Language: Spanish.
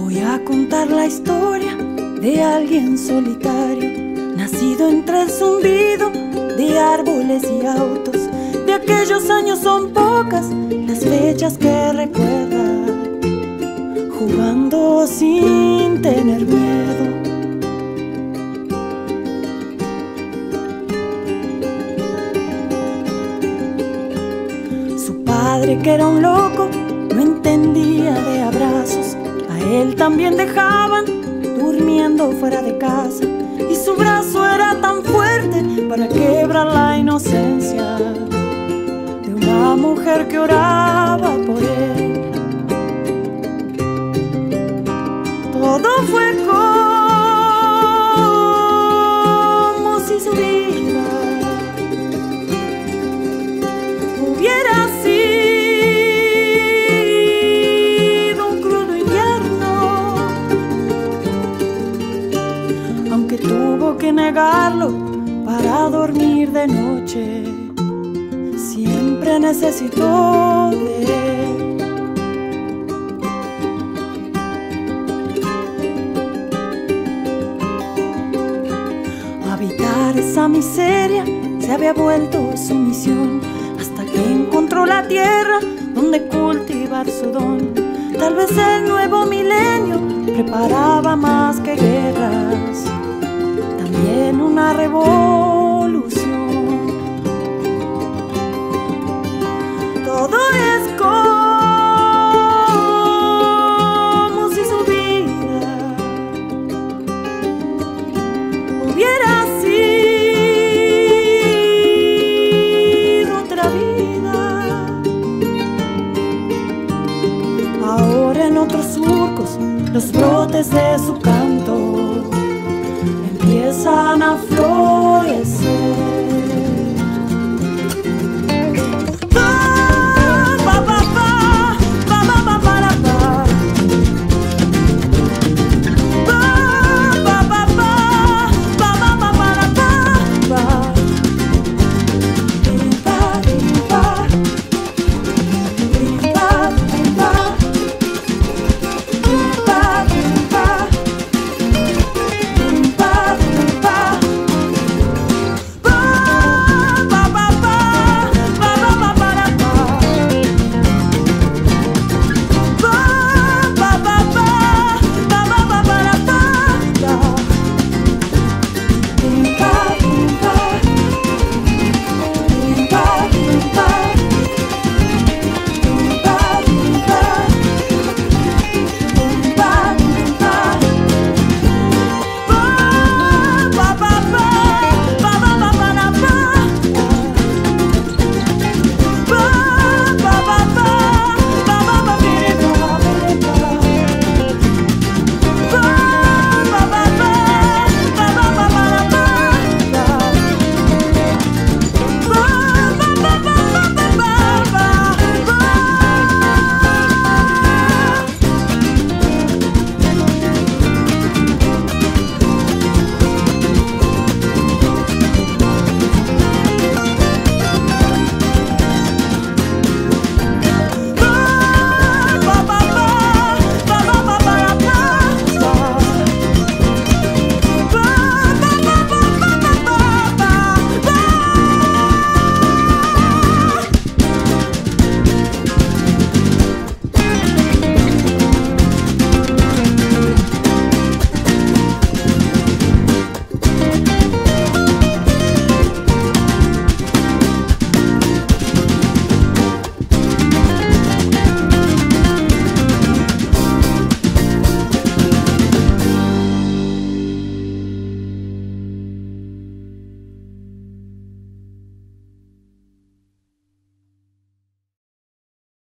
Voy a contar la historia de alguien solitario, nacido entre el zumbido de árboles y autos. De aquellos años son pocas las fechas que recuerda, jugando sin tener miedo. Su padre, que era un loco, no entendía de abrazos. A él también dejaban durmiendo fuera de casa, y su brazo era tan fuerte para quebrar la inocencia de una mujer que oraba por él. Todo fue como si su vida hubiera sido un crudo invierno, aunque tuvo que negarlo para dormir de noche. Siempre necesitó de él. Habitar esa miseria se había vuelto su misión, hasta que encontró la tierra donde cultivar su don. Tal vez el nuevo milenio preparaba más que guerras, también una revolución. Todo es como si su vida hubiera sido otra vida. Ahora en otros surcos los brotes de su canto empiezan a florecer.